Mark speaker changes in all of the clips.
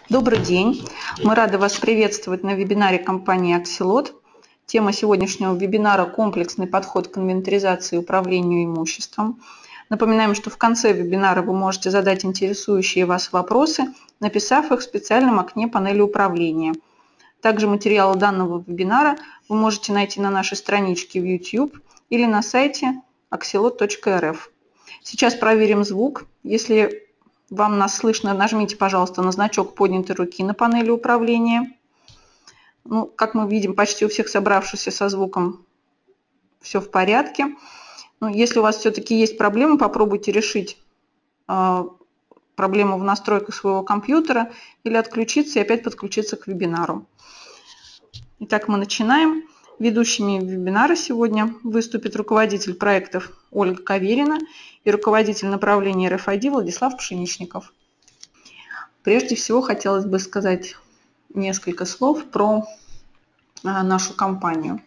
Speaker 1: Добрый день! Мы рады вас приветствовать на вебинаре компании Axelot. Тема сегодняшнего вебинара – комплексный подход к инвентаризации и управлению имуществом. Напоминаем, что в конце вебинара вы можете задать интересующие вас вопросы, написав их в специальном окне панели управления. Также материалы данного вебинара вы можете найти на нашей страничке в YouTube или на сайте axelot.rf. Сейчас проверим звук. Если вам нас слышно, нажмите, пожалуйста, на значок поднятой руки на панели управления. Как мы видим, почти у всех собравшихся со звуком все в порядке. Если у вас все-таки есть проблемы, попробуйте решить проблему в настройках своего компьютера или отключиться и опять подключиться к вебинару. Итак, мы начинаем. Ведущими вебинара сегодня выступит руководитель проектов Ольга Каверина и руководитель направления RFID Владислав Пшеничников. Прежде всего, хотелось бы сказать несколько слов про нашу компанию.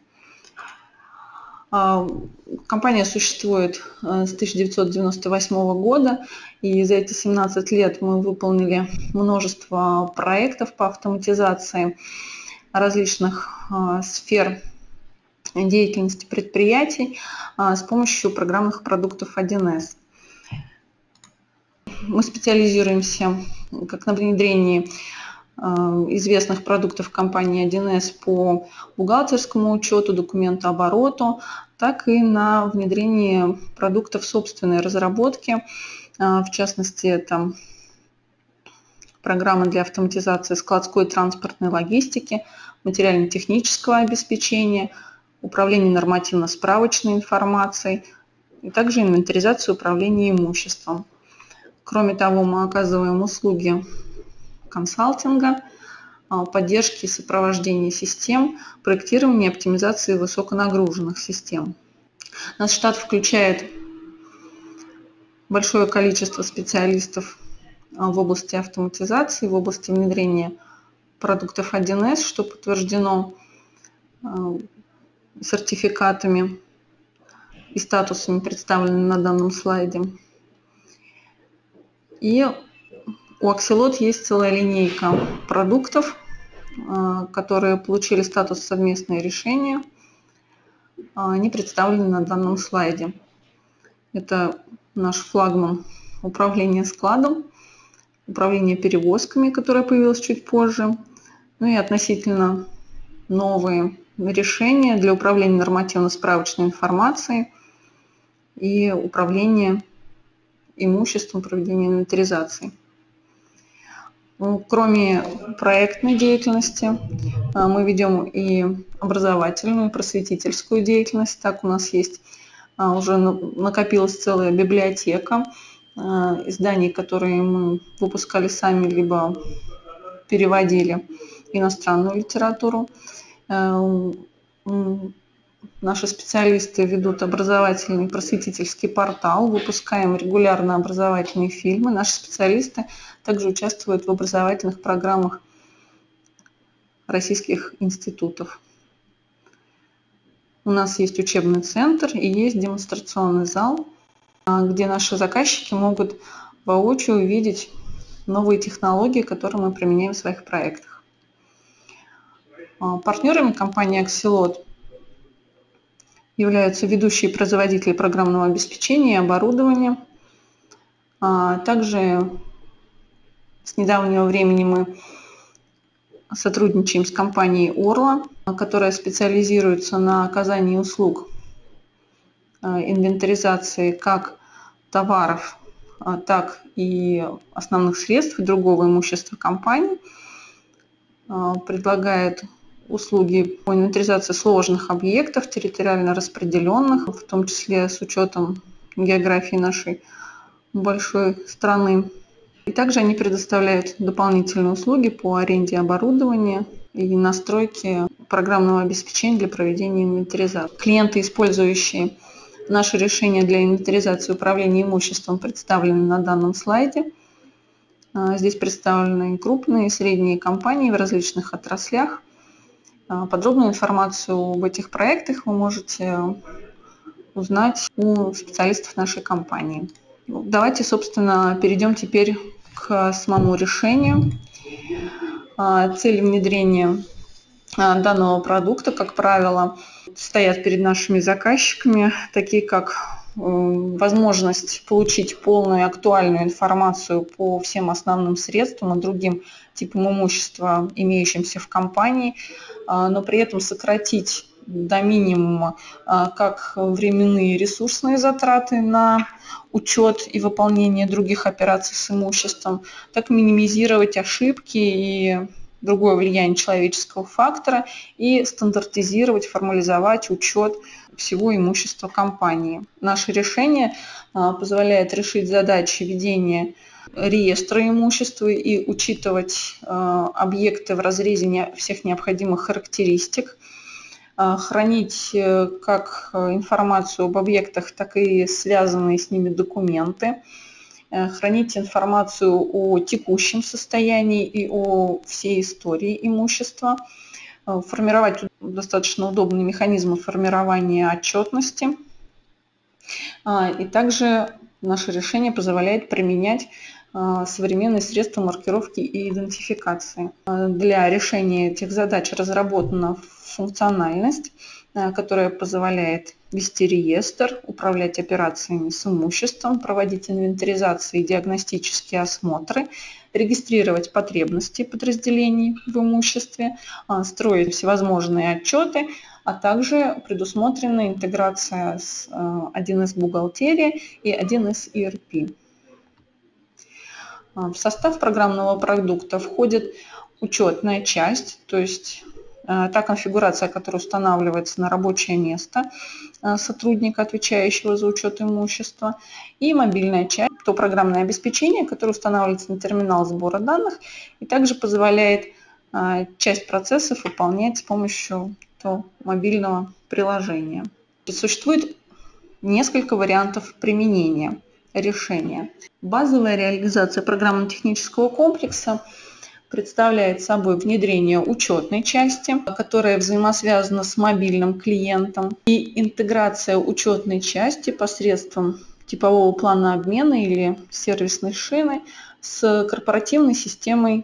Speaker 1: Компания существует с 1998 года, и за эти 17 лет мы выполнили множество проектов по автоматизации различных сфер деятельности предприятий с помощью программных продуктов 1С. Мы специализируемся как на внедрении известных продуктов компании 1С по бухгалтерскому учету, документообороту, так и на внедрении продуктов собственной разработки, в частности, это программы для автоматизации складской и транспортной логистики, материально-технического обеспечения, управление нормативно-справочной информацией и также инвентаризацию управления имуществом. Кроме того, мы оказываем услуги консалтинга, поддержки и сопровождения систем, проектирования и оптимизации высоконагруженных систем. Наш штат включает большое количество специалистов в области автоматизации, в области внедрения продуктов 1С, что подтверждено сертификатами и статусами, представленными на данном слайде. И у Axelot есть целая линейка продуктов, которые получили статус «Совместное решение». Они представлены на данном слайде. Это наш флагман управления складом, управление перевозками, которое появилось чуть позже, и относительно новые решения для управления нормативно-справочной информацией и управления имуществом, проведения инвентаризации. Кроме проектной деятельности, мы ведем и образовательную, и просветительскую деятельность. Так у нас есть уже накопилась целая библиотека изданий, которые мы выпускали сами, либо переводили иностранную литературу. Наши специалисты ведут образовательный просветительский портал, выпускаем регулярно образовательные фильмы. Наши специалисты также участвуют в образовательных программах российских институтов. У нас есть учебный центр и есть демонстрационный зал, где наши заказчики могут воочию увидеть новые технологии, которые мы применяем в своих проектах. Партнерами компании Axelot являются ведущие производители программного обеспечения и оборудования. Также с недавнего времени мы сотрудничаем с компанией Orla, которая специализируется на оказании услуг инвентаризации как товаров, так и основных средств и другого имущества компании. Предлагает услуги по инвентаризации сложных объектов, территориально распределенных, в том числе с учетом географии нашей большой страны. И также они предоставляют дополнительные услуги по аренде оборудования и настройке программного обеспечения для проведения инвентаризации. Клиенты, использующие наши решения для инвентаризации и управления имуществом, представлены на данном слайде. Здесь представлены крупные и средние компании в различных отраслях. Подробную информацию об этих проектах вы можете узнать у специалистов нашей компании. Давайте, собственно, перейдем теперь к самому решению. Цели внедрения данного продукта, как правило, стоят перед нашими заказчиками, такие как возможность получить полную и актуальную информацию по всем основным средствам и другим типам имущества, имеющимся в компании, но при этом сократить до минимума как временные и ресурсные затраты на учет и выполнение других операций с имуществом, так и минимизировать ошибки и другое влияние человеческого фактора и стандартизировать, формализовать учет всего имущества компании. Наше решение позволяет решить задачи ведения реестра имущества и учитывать объекты в разрезе всех необходимых характеристик, хранить как информацию об объектах, так и связанные с ними документы, хранить информацию о текущем состоянии и о всей истории имущества, формировать достаточно удобные механизмы формирования отчетности. И также наше решение позволяет применять современные средства маркировки и идентификации. Для решения этих задач разработана функциональность, которая позволяет вести реестр, управлять операциями с имуществом, проводить инвентаризации и диагностические осмотры, регистрировать потребности подразделений в имуществе, строить всевозможные отчеты, а также предусмотрена интеграция с 1С бухгалтерия и 1С ERP. В состав программного продукта входит учетная часть, то есть та конфигурация, которая устанавливается на рабочее место сотрудника, отвечающего за учет имущества, и мобильная часть, то программное обеспечение, которое устанавливается на терминал сбора данных и также позволяет часть процессов выполнять с помощью мобильного приложения. Существует несколько вариантов применения решения. Базовая реализация программно-технического комплекса представляет собой внедрение учетной части, которая взаимосвязана с мобильным клиентом, и интеграция учетной части посредством типового плана обмена или сервисной шины с корпоративной системой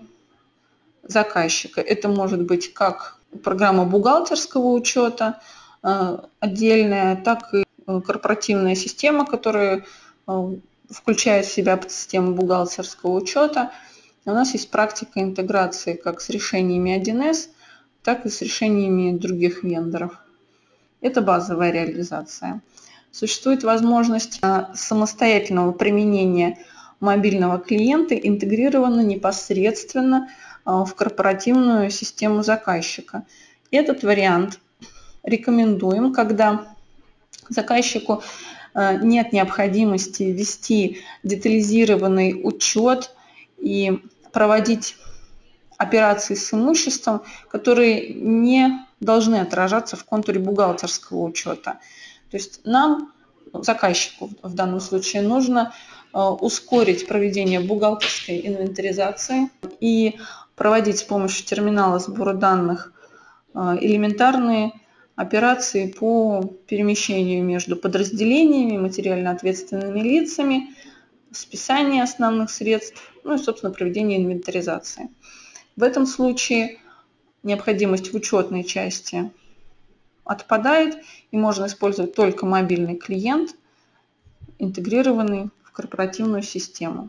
Speaker 1: заказчика. Это может быть как программа бухгалтерского учета отдельная, так и корпоративная система, которая включает в себя подсистему бухгалтерского учета. У нас есть практика интеграции как с решениями 1С, так и с решениями других вендоров. Это базовая реализация. Существует возможность самостоятельного применения мобильного клиента, интегрированного непосредственно в корпоративную систему заказчика. Этот вариант рекомендуем, когда заказчику нет необходимости вести детализированный учет и проводить операции с имуществом, которые не должны отражаться в контуре бухгалтерского учета. То есть нам, заказчику в данном случае, нужно ускорить проведение бухгалтерской инвентаризации и проводить с помощью терминала сбора данных элементарные операции по перемещению между подразделениями, материально ответственными лицами, списание основных средств, ну и, собственно, проведение инвентаризации. В этом случае необходимость в учетной части отпадает, и можно использовать только мобильный клиент, интегрированный в корпоративную систему.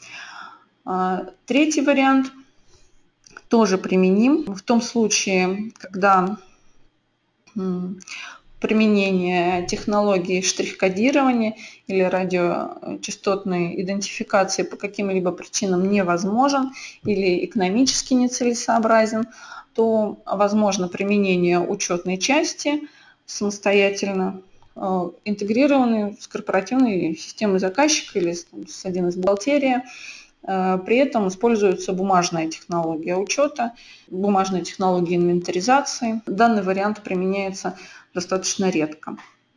Speaker 1: Третий вариант тоже применим в том случае, когда применение технологии штрих-кодирования или радиочастотной идентификации по каким-либо причинам невозможен или экономически нецелесообразен, то возможно применение учетной части самостоятельно, интегрированной с корпоративной системой заказчика или с 1С бухгалтерия. При этом используется бумажная технология учета, бумажная технология инвентаризации. Данный вариант применяется достаточно редко.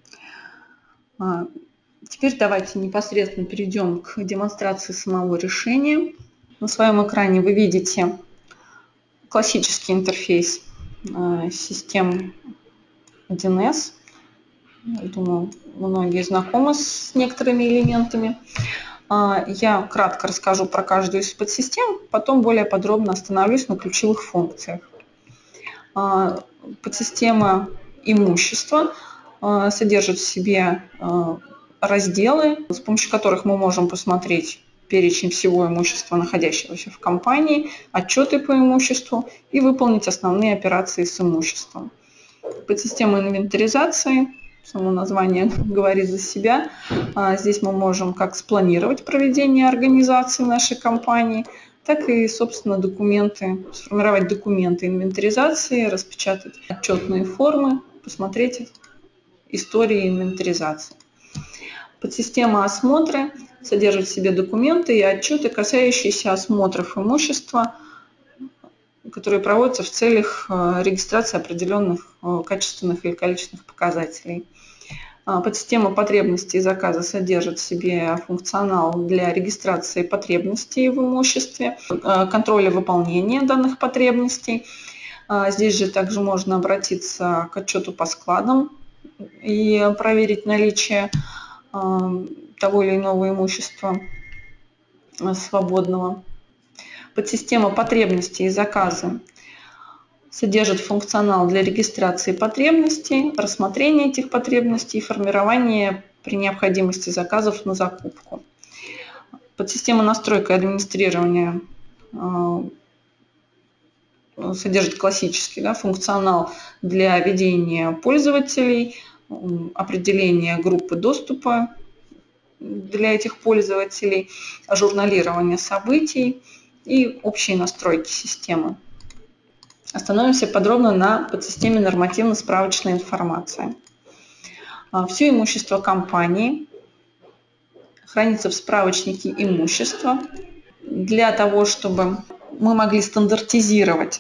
Speaker 1: Теперь давайте непосредственно перейдем к демонстрации самого решения. На своем экране вы видите классический интерфейс систем 1С. Думаю, многие знакомы с некоторыми элементами. Я кратко расскажу про каждую из подсистем, потом более подробно остановлюсь на ключевых функциях. Подсистема имущества содержит в себе разделы, с помощью которых мы можем посмотреть перечень всего имущества, находящегося в компании, отчеты по имуществу и выполнить основные операции с имуществом. Подсистема инвентаризации, само название говорит за себя. Здесь мы можем как спланировать проведение организации нашей компании, так и, собственно, сформировать документы инвентаризации, распечатать отчетные формы, посмотреть истории инвентаризации. Подсистема осмотры содержит в себе документы и отчеты, касающиеся осмотров имущества, которые проводятся в целях регистрации определенных качественных или количественных показателей. Подсистема потребностей и заказа содержит в себе функционал для регистрации потребностей в имуществе, контроля выполнения данных потребностей. Здесь же также можно обратиться к отчету по складам и проверить наличие того или иного имущества свободного. Подсистема потребностей и заказа содержит функционал для регистрации потребностей, рассмотрения этих потребностей и формирования при необходимости заказов на закупку. Подсистема настройка и администрирования содержит классический функционал для ведения пользователей, определения группы доступа для этих пользователей, журналирования событий и общие настройки системы. Остановимся подробно на подсистеме нормативно-справочной информации. Все имущество компании хранится в справочнике имущества. Для того, чтобы мы могли стандартизировать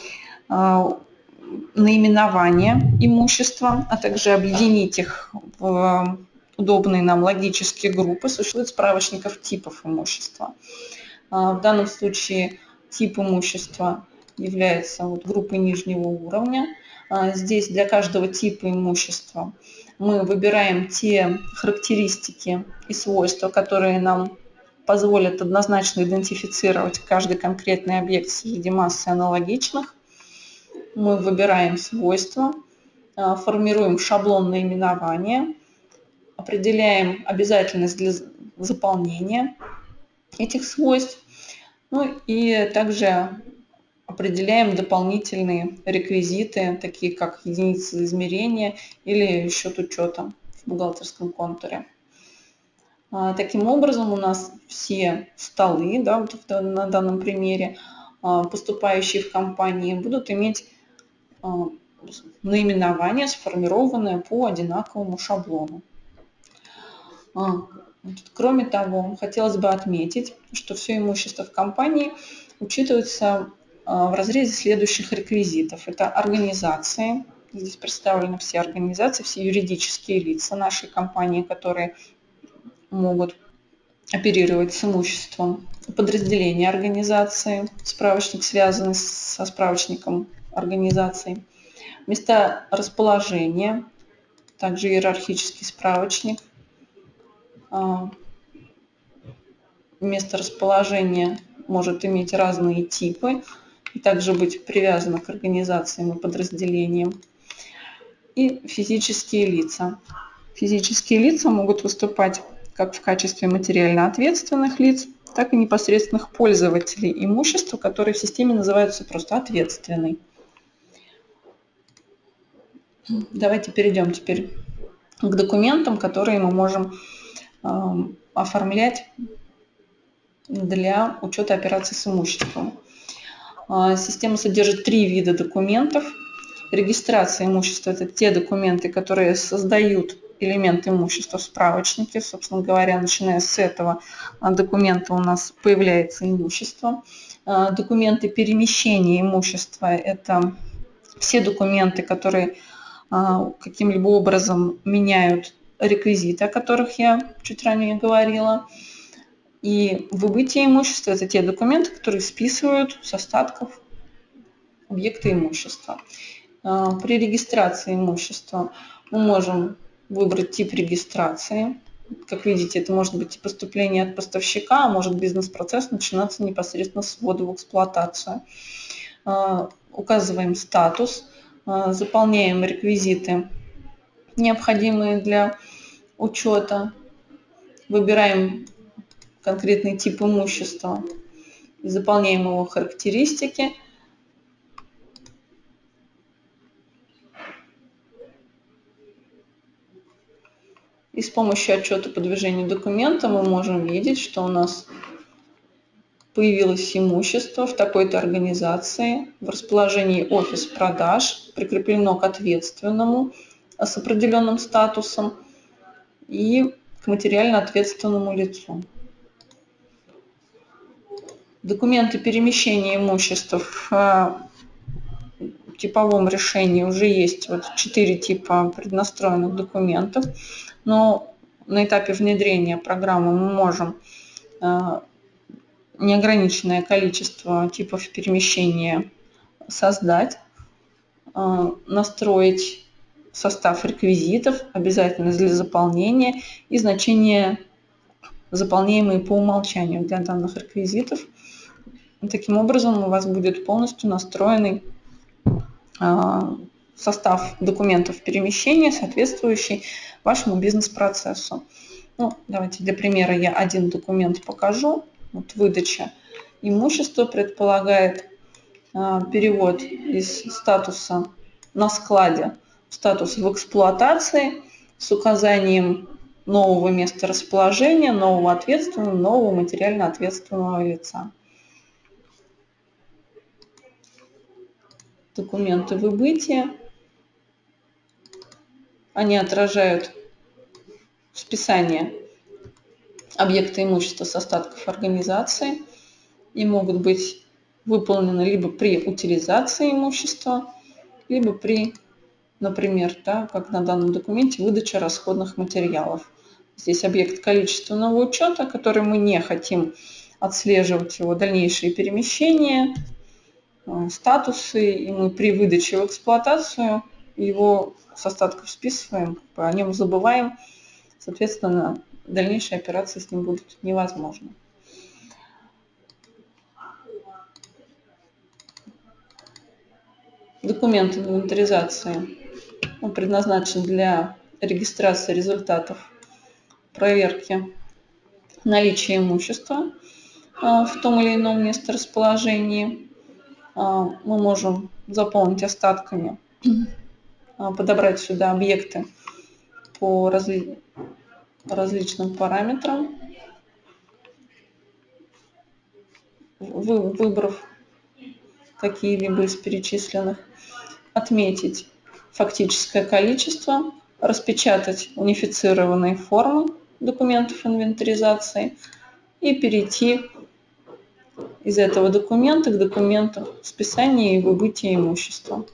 Speaker 1: наименование имущества, а также объединить их в удобные нам логические группы, существует справочников типов имущества. В данном случае тип имущества является группой нижнего уровня. Здесь для каждого типа имущества мы выбираем те характеристики и свойства, которые нам позволят однозначно идентифицировать каждый конкретный объект среди массы аналогичных. Мы выбираем свойства, формируем шаблон наименования, определяем обязательность для заполнения этих свойств, и также определяем дополнительные реквизиты, такие как единицы измерения или счет учета в бухгалтерском контуре. Таким образом, у нас все столы, на данном примере, поступающие в компании, будут иметь наименование, сформированное по одинаковому шаблону. Кроме того, хотелось бы отметить, что все имущество в компании учитывается в разрезе следующих реквизитов. Это организации. Здесь представлены все организации, все юридические лица нашей компании, которые могут оперировать с имуществом. Подразделения организации, справочник, связанный со справочником организаций. Места расположения, также иерархический справочник. Место расположения может иметь разные типы и также быть привязано к организациям и подразделениям. И физические лица. Физические лица могут выступать как в качестве материально ответственных лиц, так и непосредственных пользователей имущества, которые в системе называются просто ответственный. Давайте перейдем теперь к документам, которые мы можем оформлять для учета операций с имуществом. Система содержит 3 вида документов. Регистрация имущества – это те документы, которые создают элемент имущества в справочнике. Собственно говоря, начиная с этого документа у нас появляется имущество. Документы перемещения имущества – это все документы, которые каким-либо образом меняют реквизиты, о которых я чуть ранее говорила. И выбытие имущества – это те документы, которые списывают с остатков объекта имущества. При регистрации имущества мы можем выбрать тип регистрации. Как видите, это может быть и поступление от поставщика, а может бизнес-процесс начинаться непосредственно с ввода в эксплуатацию. Указываем статус, заполняем реквизиты, необходимые для учета, выбираем конкретный тип имущества, заполняем его характеристики. И с помощью отчета по движению документа мы можем видеть, что у нас появилось имущество в такой-то организации, в расположении офис продаж, прикреплено к ответственному с определенным статусом и к материально ответственному лицу. Документы перемещения имущества в типовом решении уже есть 4 типа преднастроенных документов, но на этапе внедрения программы мы можем неограниченное количество типов перемещения создать, настроить состав реквизитов, обязательно для заполнения, и значения, заполняемые по умолчанию для данных реквизитов. Таким образом, у вас будет полностью настроенный состав документов перемещения, соответствующий вашему бизнес-процессу. Давайте для примера я один документ покажу. Выдача имущества предполагает перевод из статуса на складе в статус в эксплуатации с указанием нового места расположения, нового ответственного, нового материально ответственного лица. Документы выбытия. Они отражают списание объекта имущества с остатков организации и могут быть выполнены либо при утилизации имущества, либо при, например, как на данном документе, выдаче расходных материалов. Здесь объект количественного учета, который мы не хотим отслеживать его дальнейшие перемещения, статусы, и мы при выдаче в эксплуатацию его с остатков списываем, о нем забываем, соответственно, дальнейшие операции с ним будут невозможны. Документ инвентаризации предназначен для регистрации результатов проверки наличия имущества в том или ином месторасположении. Мы можем заполнить остатками, подобрать сюда объекты по различным параметрам, выбрав какие-либо из перечисленных, отметить фактическое количество, распечатать унифицированные формы документов инвентаризации и перейти из этого документа к документу списания и выбытия имущества.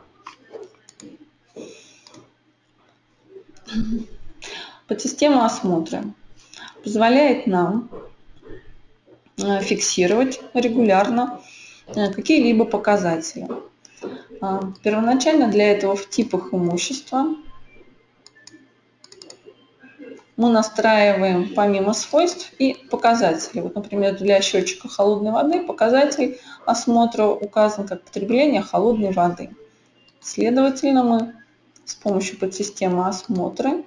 Speaker 1: Подсистема осмотра позволяет нам фиксировать регулярно какие-либо показатели. Первоначально для этого в типах имущества мы настраиваем помимо свойств и показателей. Например, для счетчика холодной воды показатель осмотра указан как потребление холодной воды. Следовательно, мы с помощью подсистемы осмотра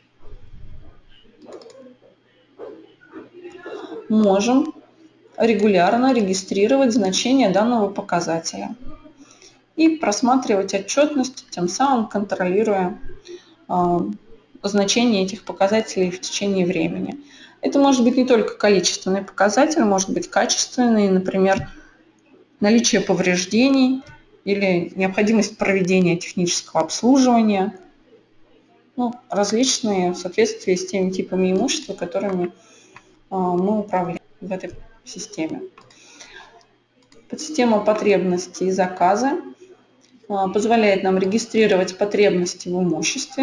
Speaker 1: можем регулярно регистрировать значение данного показателя и просматривать отчетность, тем самым контролируя значение этих показателей в течение времени. Это может быть не только количественный показатель, может быть качественный, например, наличие повреждений или необходимость проведения технического обслуживания, различные в соответствии с теми типами имущества, которыми мы управляем в этой системе. Подсистема потребности и заказы позволяет нам регистрировать потребности в имуществе,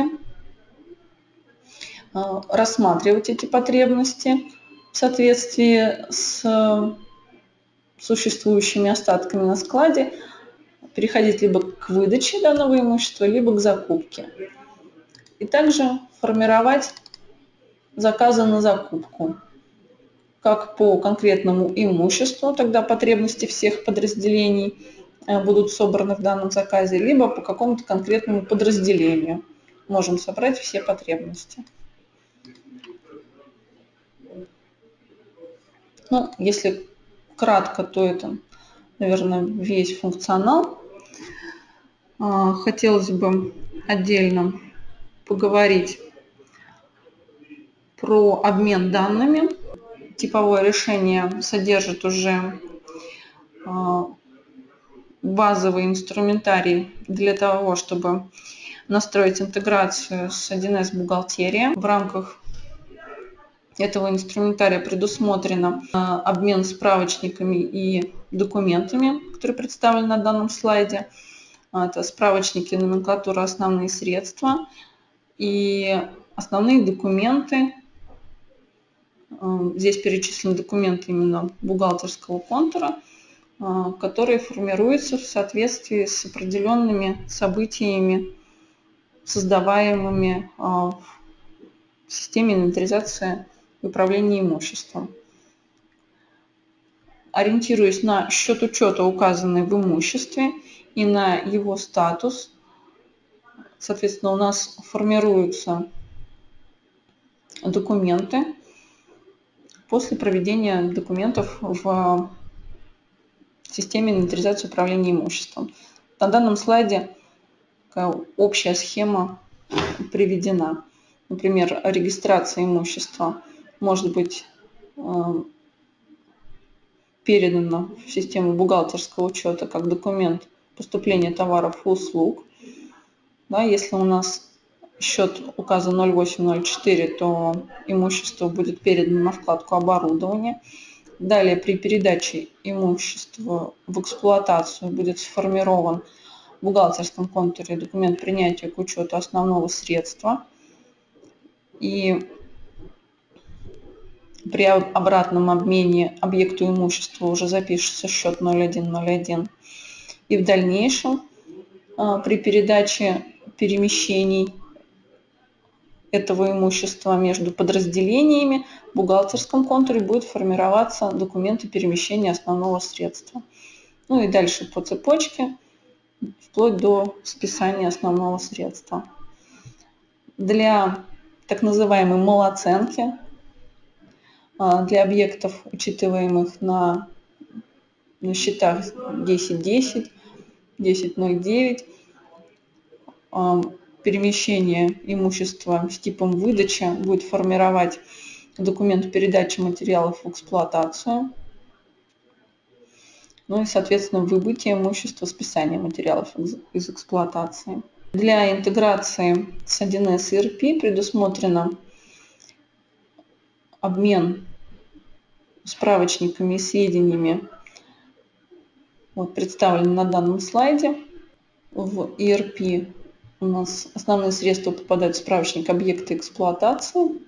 Speaker 1: рассматривать эти потребности в соответствии с существующими остатками на складе, переходить либо к выдаче данного имущества, либо к закупке. И также формировать заказа на закупку, как по конкретному имуществу, тогда потребности всех подразделений будут собраны в данном заказе, либо по какому-то конкретному подразделению можем собрать все потребности. Ну, если кратко, то это, наверное, весь функционал. Хотелось бы отдельно поговорить про обмен данными. Типовое решение содержит уже базовый инструментарий для того, чтобы настроить интеграцию с 1С бухгалтерия. В рамках этого инструментария предусмотрено обмен справочниками и документами, которые представлены на данном слайде. Это справочники, номенклатура, основные средства и основные документы. Здесь перечислены документы именно бухгалтерского контура, которые формируются в соответствии с определенными событиями, создаваемыми в системе инвентаризации и управления имуществом. Ориентируясь на счет учета, указанный в имуществе, и на его статус, соответственно, у нас формируются документы после проведения документов в системе инвентаризации управления имуществом. На данном слайде такая общая схема приведена. Например, регистрация имущества может быть передана в систему бухгалтерского учета как документ поступления товаров и услуг. Да, если у нас счет указан 0804, то имущество будет передано на вкладку «Оборудование». Далее при передаче имущества в эксплуатацию будет сформирован в бухгалтерском контуре документ принятия к учету основного средства. И при обратном обмене объекту имущества уже запишется счет 0101. И в дальнейшем при передаче перемещений этого имущества между подразделениями в бухгалтерском контуре будет формироваться документы перемещения основного средства. Ну и дальше по цепочке, вплоть до списания основного средства. Для так называемой малооценки, для объектов, учитываемых на счетах 10.10, 10.09, перемещение имущества с типом выдача будет формировать документ передачи материалов в эксплуатацию. Ну и, соответственно, выбытие имущества, списание материалов из эксплуатации. Для интеграции с 1С ERP предусмотрено обмен справочниками и сведениями, вот, представлены на данном слайде. В ERP у нас основные средства попадают в справочник объекта эксплуатации.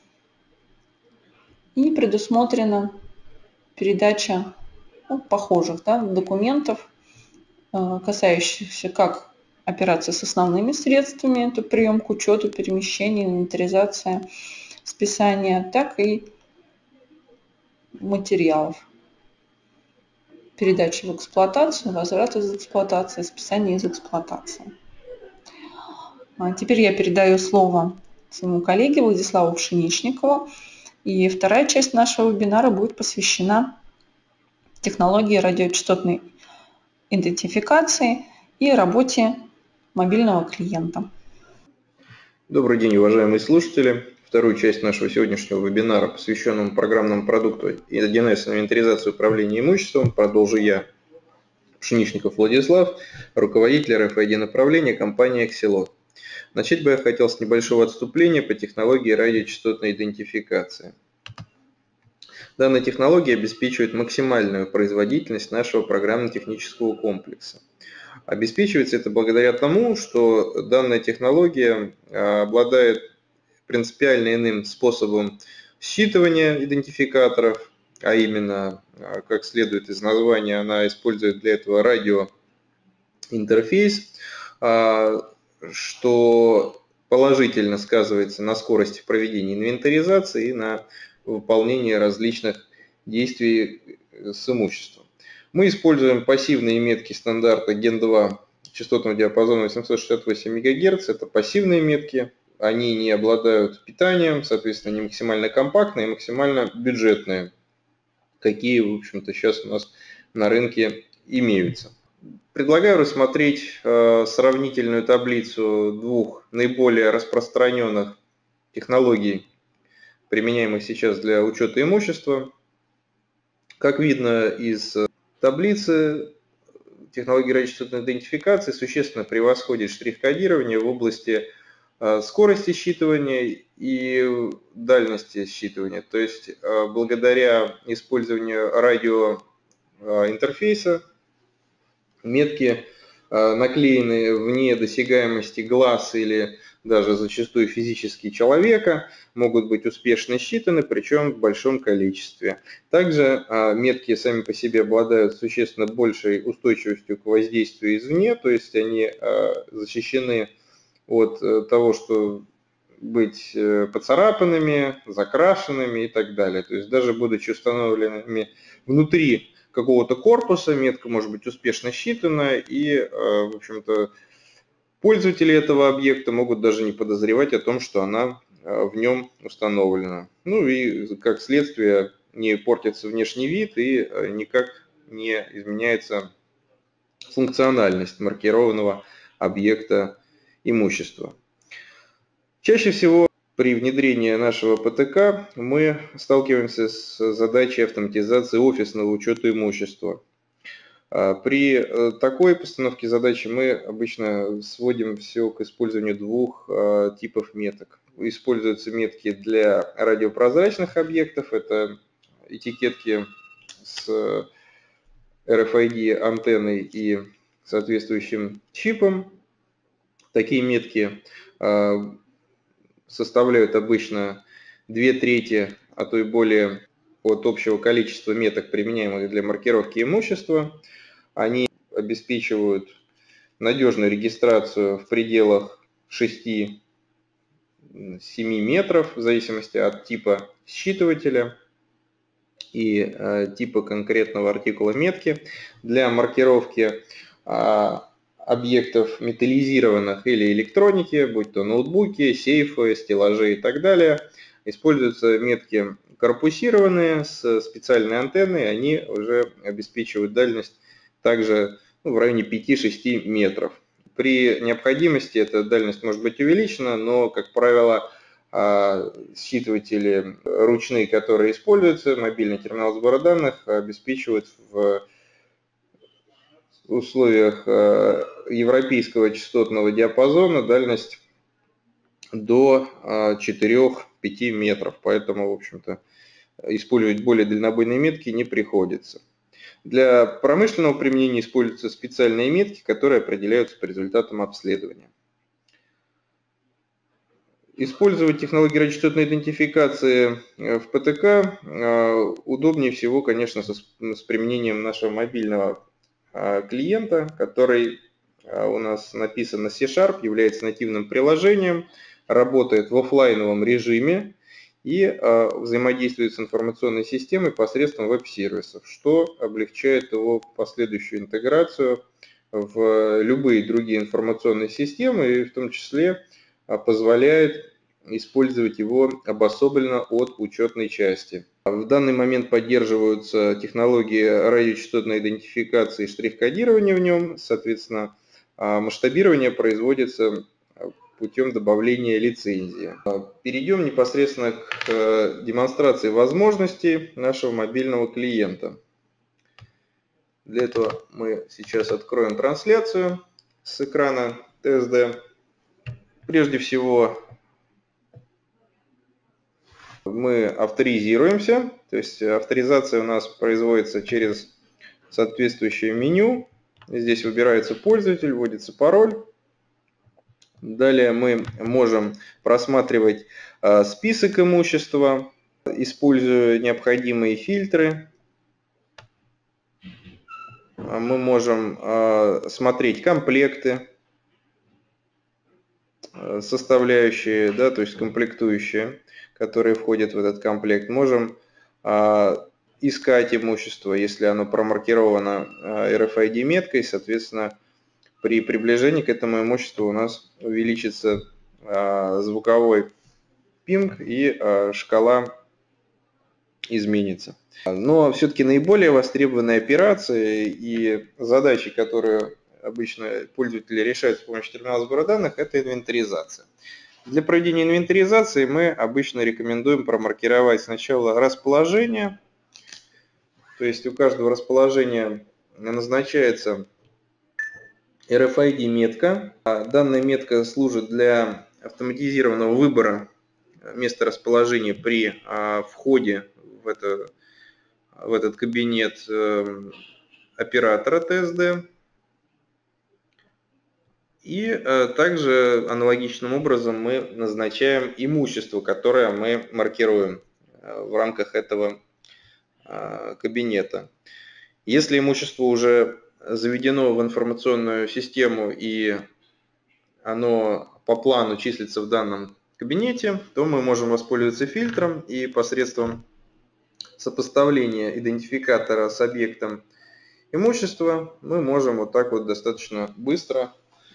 Speaker 1: И предусмотрена передача похожих документов, касающихся как операций с основными средствами, это прием к учету, перемещение, инвентаризация, списание, так и материалов. Передача в эксплуатацию, возврат из эксплуатации, списание из эксплуатации. Теперь я передаю слово своему коллеге Владиславу Пшеничникову. И вторая часть нашего вебинара будет посвящена технологии радиочастотной идентификации и работе мобильного клиента.
Speaker 2: Добрый день, уважаемые слушатели. Вторую часть нашего сегодняшнего вебинара, посвященному программному продукту 1С инвентаризации управления имуществом, продолжу я, Пшеничников Владислав, руководитель RFID направления компании Axelot. Начать бы я хотел с небольшого отступления по технологии радиочастотной идентификации. Данная технология обеспечивает максимальную производительность нашего программно-технического комплекса. Обеспечивается это благодаря тому, что данная технология обладает принципиально иным способом считывания идентификаторов, а именно, как следует из названия, она использует для этого радиоинтерфейс, что положительно сказывается на скорости проведения инвентаризации и на выполнении различных действий с имуществом. Мы используем пассивные метки стандарта Gen 2 частотного диапазона 868 МГц. Это пассивные метки, они не обладают питанием, соответственно, они максимально компактные и максимально бюджетные, какие, в общем-то, сейчас у нас на рынке имеются. Предлагаю рассмотреть сравнительную таблицу двух наиболее распространенных технологий, применяемых сейчас для учета имущества. Как видно из таблицы, технология радиочастотной идентификации существенно превосходит штрих-кодирование в области скорости считывания и дальности считывания. То есть благодаря использованию радиоинтерфейса метки, наклеенные вне досягаемости глаз или даже зачастую физически человека, могут быть успешно считаны, причем в большом количестве. Также метки сами по себе обладают существенно большей устойчивостью к воздействию извне, то есть они защищены от того, что быть поцарапанными, закрашенными и так далее. То есть даже будучи установленными внутри какого-то корпуса, метка может быть успешно считана, и, в общем-то, пользователи этого объекта могут даже не подозревать о том, что она в нем установлена. Ну и как следствие не портится внешний вид и никак не изменяется функциональность маркированного объекта имущества. Чаще всего при внедрении нашего ПТК мы сталкиваемся с задачей автоматизации офисного учета имущества. При такой постановке задачи мы обычно сводим все к использованию двух типов меток. Используются метки для радиопрозрачных объектов, это этикетки с RFID антенной и соответствующим чипом. Такие метки составляют обычно 2/3, а то и более от общего количества меток, применяемых для маркировки имущества. Они обеспечивают надежную регистрацию в пределах 6-7 метров, в зависимости от типа считывателя и типа конкретного артикула метки. Для маркировки объектов металлизированных или электроники, будь то ноутбуки, сейфы, стеллажи и так далее, используются метки корпусированные с специальной антенной, они уже обеспечивают дальность также в районе 5-6 метров. При необходимости эта дальность может быть увеличена, но, как правило, считыватели ручные, которые используются, мобильный терминал сбора данных, обеспечивают в условиях европейского частотного диапазона дальность до 4-5 метров, поэтому, в общем-то, использовать более дальнобойные метки не приходится. Для промышленного применения используются специальные метки, которые определяются по результатам обследования. Использовать технологии радиочастотной идентификации в ПТК удобнее всего, конечно, с применением нашего мобильного клиента, который у нас написан на C#, является нативным приложением, работает в офлайновом режиме и взаимодействует с информационной системой посредством веб-сервисов, что облегчает его последующую интеграцию в любые другие информационные системы и в том числе позволяет использовать его обособленно от учетной части. В данный момент поддерживаются технологии радиочастотной идентификации и штрих-кодирования в нем, соответственно, масштабирование производится путем добавления лицензии. Перейдем непосредственно к демонстрации возможностей нашего мобильного клиента. Для этого мы сейчас откроем трансляцию с экрана TSD. Прежде всего, мы авторизируемся, то есть авторизация у нас производится через соответствующее меню. Здесь выбирается пользователь, вводится пароль. Далее мы можем просматривать список имущества, используя необходимые фильтры. Мы можем смотреть комплекты. составляющие, да, то есть комплектующие, которые входят в этот комплект. Можем искать имущество, если оно промаркировано RFID меткой, соответственно, при приближении к этому имуществу у нас увеличится звуковой пинг и шкала изменится. Но все-таки наиболее востребованные операции и задачи, которые обычно пользователи решают с помощью терминала сбора данных, это инвентаризация. Для проведения инвентаризации мы обычно рекомендуем промаркировать сначала расположение, то есть у каждого расположения назначается RFID метка. Данная метка служит для автоматизированного выбора места расположения при входе в этот кабинет оператора TSD. И также аналогичным образом мы назначаем имущество, которое мы маркируем в рамках этого кабинета. Если имущество уже заведено в информационную систему и оно по плану числится в данном кабинете, то мы можем воспользоваться фильтром и посредством сопоставления идентификатора с объектом имущества мы можем вот так вот достаточно быстро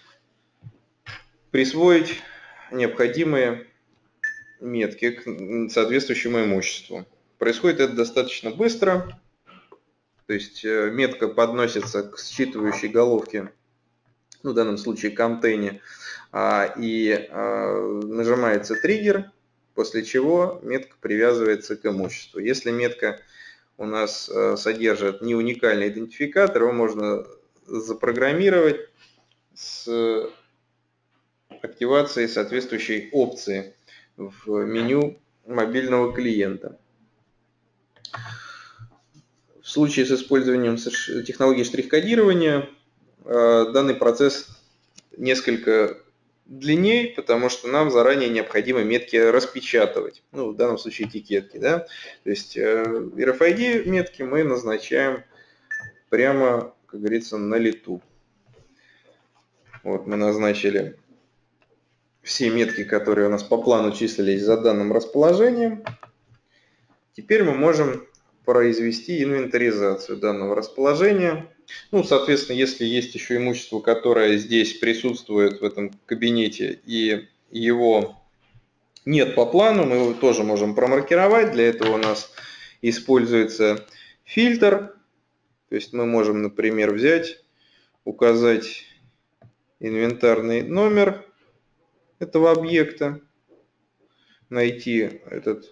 Speaker 2: присвоить необходимые метки к соответствующему имуществу. Происходит это достаточно быстро, то есть метка подносится к считывающей головке, ну, в данном случае к антенне, и нажимается триггер, после чего метка привязывается к имуществу. Если метка у нас содержит не уникальный идентификатор, его можно запрограммировать с активацией соответствующей опции в меню мобильного клиента. В случае с использованием технологии штрих-кодирования данный процесс несколько длиннее, потому что нам заранее необходимо метки распечатывать. Ну, в данном случае этикетки. Да? То есть RFID метки мы назначаем прямо, как говорится, на лету. Вот мы назначили все метки, которые у нас по плану числились за данным расположением. Теперь мы можем произвести инвентаризацию данного расположения. Ну, соответственно, если есть еще имущество, которое здесь присутствует в этом кабинете, и его нет по плану, мы его тоже можем промаркировать. Для этого у нас используется фильтр. То есть мы можем, например, взять, указать инвентарный номер этого объекта, найти этот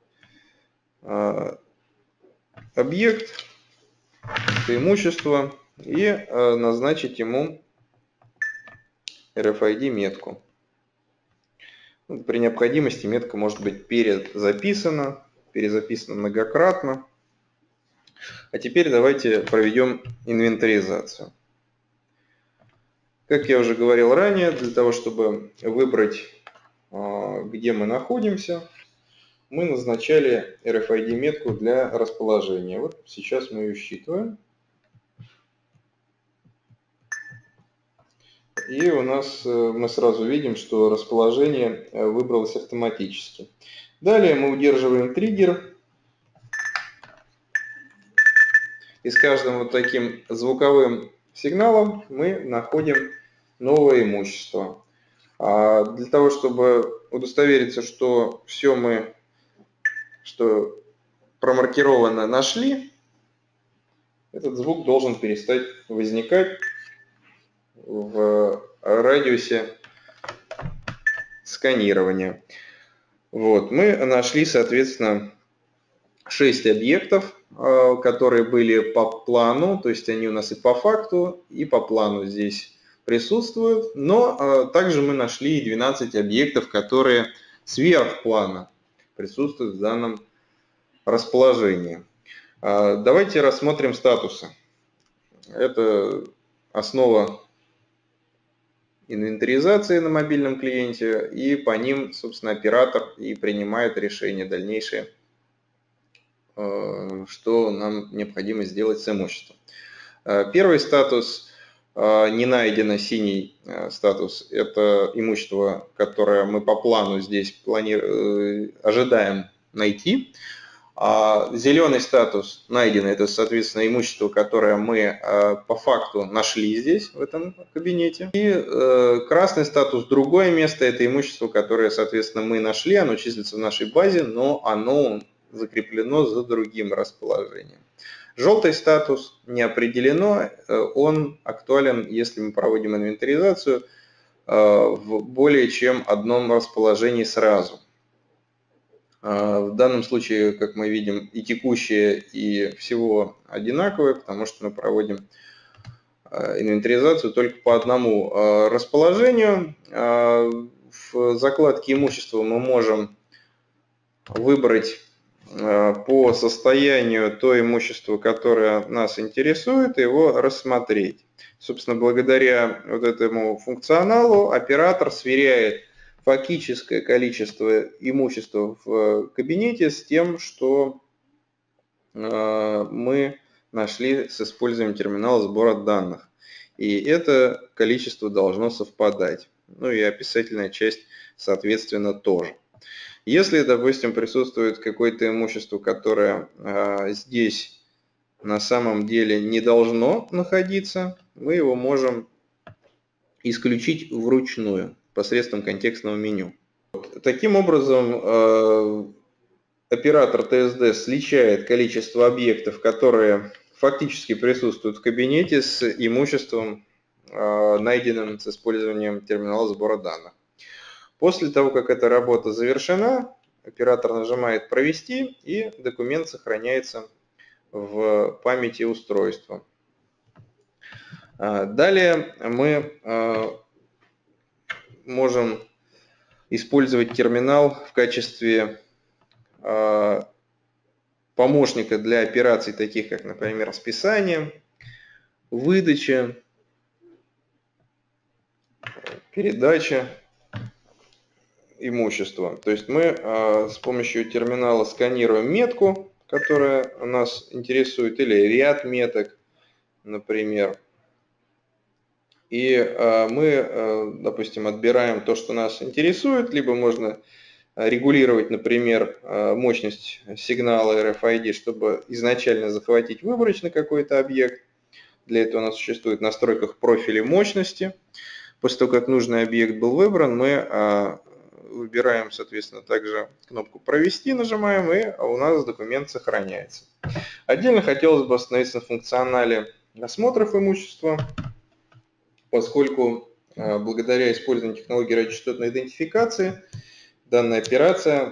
Speaker 2: объект, это имущество, и назначить ему RFID метку. При необходимости метка может быть перезаписана многократно. А теперь давайте проведем инвентаризацию. Как я уже говорил ранее, для того, чтобы выбрать, где мы находимся, мы назначали RFID метку для расположения. Вот сейчас мы ее считываем. И у нас мы сразу видим, что расположение выбралось автоматически. Далее мы удерживаем триггер. И с каждым вот таким звуковым сигналом мы находим новое имущество. Для того, чтобы удостовериться, что все мы, что промаркировано, нашли, этот звук должен перестать возникать в радиусе сканирования. Вот, мы нашли, соответственно, 6 объектов, которые были по плану, то есть они у нас и по факту, и по плану здесь присутствуют, но также мы нашли 12 объектов, которые сверх плана присутствуют в данном расположении. Давайте рассмотрим статусы. Это основа инвентаризации на мобильном клиенте, и по ним, собственно, оператор и принимает решение дальнейшее, что нам необходимо сделать с имуществом. Первый статус не найдено, синий статус, это имущество, которое мы по плану здесь ожидаем найти. А зеленый статус найдено, это, соответственно, имущество, которое мы по факту нашли здесь, в этом кабинете. И красный статус, другое место, это имущество, которое, соответственно, мы нашли, оно числится в нашей базе, но оно закреплено за другим расположением. Желтый статус не определено, он актуален, если мы проводим инвентаризацию в более чем одном расположении сразу. В данном случае, как мы видим, и текущее, и всего одинаковые, потому что мы проводим инвентаризацию только по одному расположению. В закладке имущества мы можем выбрать по состоянию то имущество, которое нас интересует, и его рассмотреть. Собственно, благодаря вот этому функционалу оператор сверяет фактическое количество имущества в кабинете с тем, что мы нашли с использованием терминала сбора данных. И это количество должно совпадать. Ну и описательная часть, соответственно, тоже. Если, допустим, присутствует какое-то имущество, которое здесь на самом деле не должно находиться, мы его можем исключить вручную посредством контекстного меню. Таким образом, оператор ТСД сличает количество объектов, которые фактически присутствуют в кабинете, с имуществом, найденным с использованием терминала сбора данных. После того, как эта работа завершена, оператор нажимает «Провести», и документ сохраняется в памяти устройства. Далее мы можем использовать терминал в качестве помощника для операций, таких как, например, списание, выдача, передача имущества. То есть мы с помощью терминала сканируем метку, которая нас интересует, или ряд меток, например. И мы, допустим, отбираем то, что нас интересует, либо можно регулировать, например, мощность сигнала RFID, чтобы изначально захватить выборочно какой-то объект. Для этого у нас существует в настройках профиля мощности. После того, как нужный объект был выбран, мы выбираем, соответственно, также кнопку «Провести», нажимаем, и у нас документ сохраняется. Отдельно хотелось бы остановиться на функционале осмотров имущества, поскольку благодаря использованию технологии радиочастотной идентификации данная операция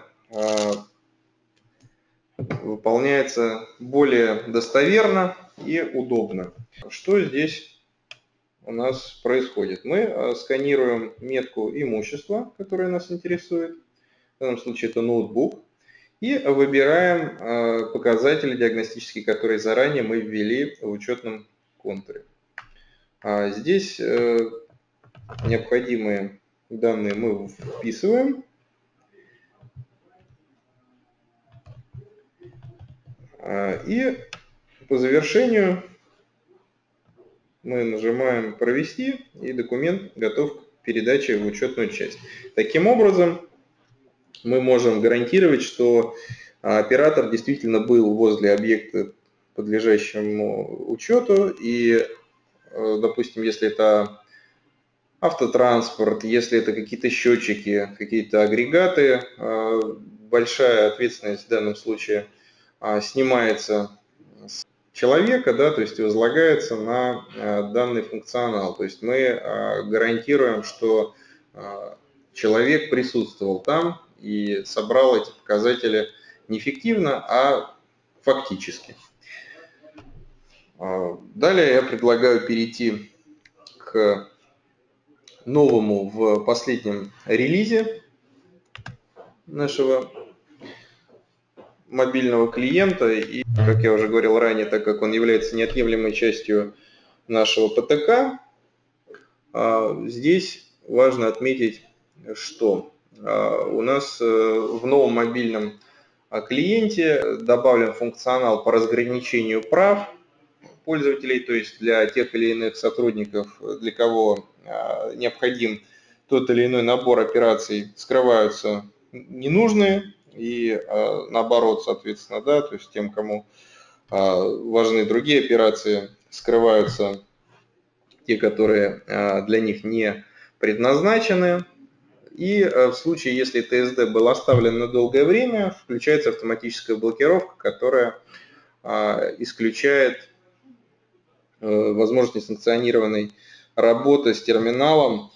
Speaker 2: выполняется более достоверно и удобно. Что здесь у нас происходит? Мы сканируем метку имущества, которое нас интересует. В данном случае это ноутбук. И выбираем показатели диагностические, которые заранее мы ввели в учетном контуре. Здесь необходимые данные мы вписываем. И по завершению мы нажимаем «Провести», и документ готов к передаче в учетную часть. Таким образом, мы можем гарантировать, что оператор действительно был возле объекта, подлежащему учету, и, допустим, если это автотранспорт, если это какие-то счетчики, какие-то агрегаты, большая ответственность в данном случае снимается с человека, да, то есть возлагается на данный функционал. То есть мы гарантируем, что человек присутствовал там и собрал эти показатели не фиктивно, а фактически. Далее я предлагаю перейти к новому в последнем релизе нашего мобильного клиента. И, как я уже говорил ранее, так как он является неотъемлемой частью нашего ПТК, здесь важно отметить, что у нас в новом мобильном клиенте добавлен функционал по разграничению прав пользователей, то есть для тех или иных сотрудников, для кого необходим тот или иной набор операций, скрываются ненужные, и наоборот, соответственно, да, то есть тем, кому важны другие операции, скрываются те, которые для них не предназначены. И в случае, если ТСД был оставлен на долгое время, включается автоматическая блокировка, которая исключает возможность несанкционированной работы с терминалом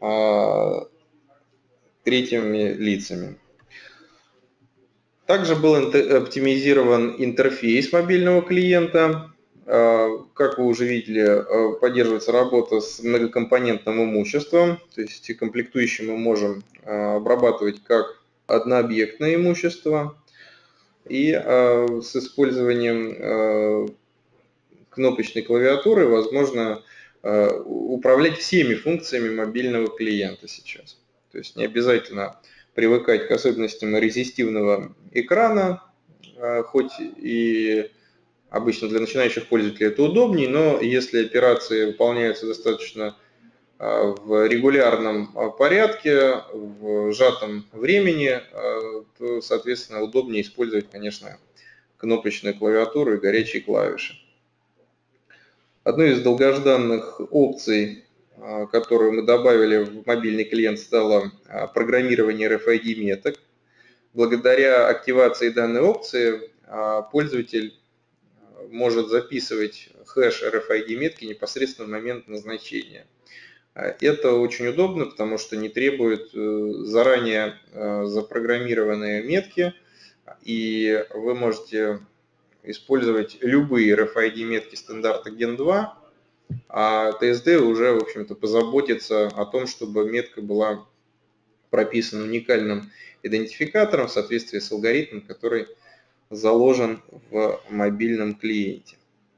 Speaker 2: третьими лицами. Также был оптимизирован интерфейс мобильного клиента. Как вы уже видели, поддерживается работа с многокомпонентным имуществом, то есть комплектующие мы можем обрабатывать как однообъектное имущество, и с использованием кнопочной клавиатуры возможно управлять всеми функциями мобильного клиента сейчас. То есть не обязательно привыкать к особенностям резистивного экрана, хоть и обычно для начинающих пользователей это удобнее, но если операции выполняются достаточно в регулярном порядке, в сжатом времени, то, соответственно, удобнее использовать, конечно, кнопочную клавиатуру и горячие клавиши. Одной из долгожданных опций, которую мы добавили в мобильный клиент, стало программирование RFID меток. Благодаря активации данной опции пользователь может записывать хэш RFID метки непосредственно в момент назначения. Это очень удобно, потому что не требует заранее запрограммированные метки, и вы можете использовать любые RFID метки стандарта Gen 2, а TSD уже, в общем-то, позаботится о том, чтобы метка была прописана уникальным идентификатором в соответствии с алгоритмом, который заложен в мобильном клиенте.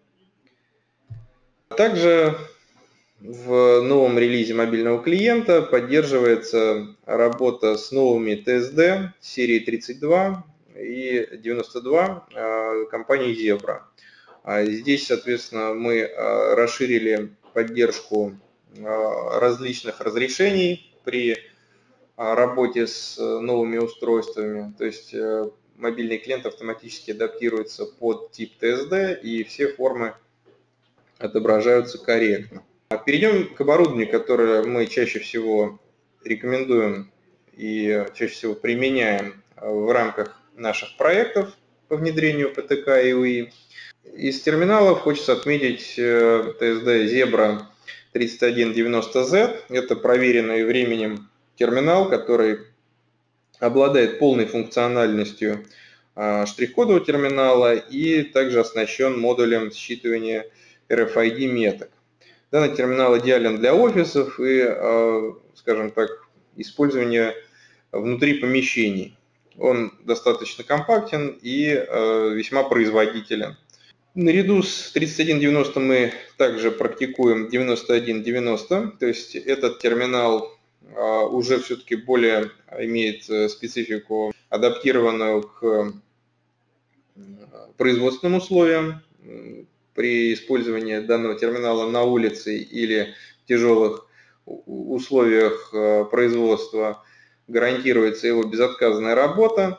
Speaker 2: Также в новом релизе мобильного клиента поддерживается работа с новыми TSD серии 32 и 92 компании Zebra. Здесь, соответственно, мы расширили поддержку различных разрешений при работе с новыми устройствами. То есть мобильный клиент автоматически адаптируется под тип TSD, и все формы отображаются корректно. Перейдем к оборудованию, которое мы чаще всего рекомендуем и чаще всего применяем в рамках наших проектов по внедрению ПТК и УИ. Из терминалов хочется отметить TSD Zebra 3190Z. Это проверенный временем терминал, который обладает полной функциональностью штрих-кодового терминала и также оснащен модулем считывания RFID меток. Данный терминал идеален для офисов и, скажем так, использования внутри помещений. Он достаточно компактен и весьма производителен. Наряду с 3190 мы также практикуем 9190, то есть этот терминал уже все-таки более имеет специфику, адаптированную к производственным условиям. При использовании данного терминала на улице или в тяжелых условиях производства гарантируется его безотказная работа.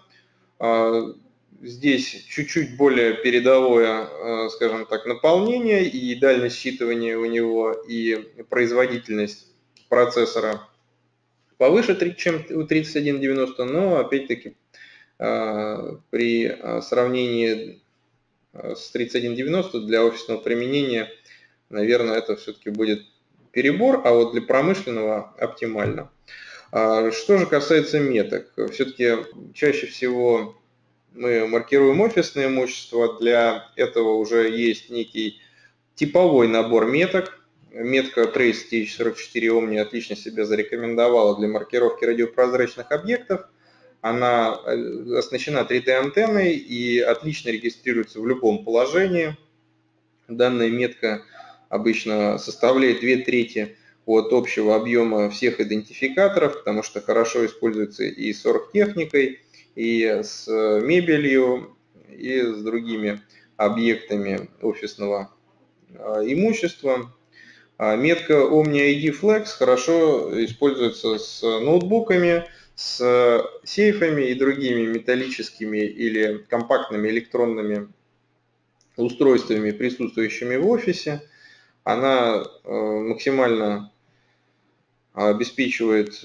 Speaker 2: Здесь чуть-чуть более передовое, скажем так, наполнение, и дальность считывания у него, и производительность процессора повыше, чем у 3190, но опять-таки при сравнении с 3190 для офисного применения, наверное, это все-таки будет перебор, а вот для промышленного оптимально. Что же касается меток, все-таки чаще всего мы маркируем офисное имущество, для этого уже есть некий типовой набор меток. Метка Trace TH44 Omni отлично себя зарекомендовала для маркировки радиопрозрачных объектов. Она оснащена 3D-антенной и отлично регистрируется в любом положении. Данная метка обычно составляет 2/3 от общего объема всех идентификаторов, потому что хорошо используется и с оргтехникой, и с мебелью, и с другими объектами офисного имуществом. Метка Omni ID Flex хорошо используется с ноутбуками, с сейфами и другими металлическими или компактными электронными устройствами, присутствующими в офисе. Она максимально обеспечивает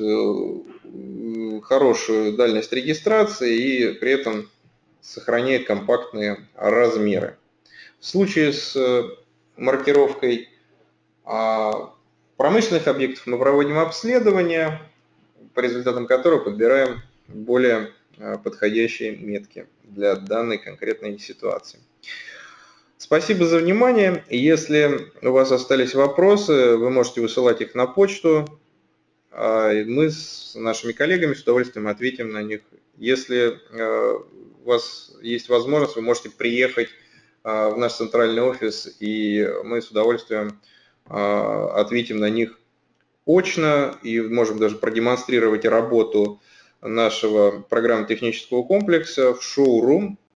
Speaker 2: хорошую дальность регистрации и при этом сохраняет компактные размеры. В случае с маркировкой промышленных объектов мы проводим обследование, по результатам которого подбираем более подходящие метки для данной конкретной ситуации. Спасибо за внимание. Если у вас остались вопросы, вы можете высылать их на почту. Мы с нашими коллегами с удовольствием ответим на них. Если у вас есть возможность, вы можете приехать в наш центральный офис, и мы с удовольствием ответим на них очно и можем даже продемонстрировать работу нашего программно-технического комплекса в шоурум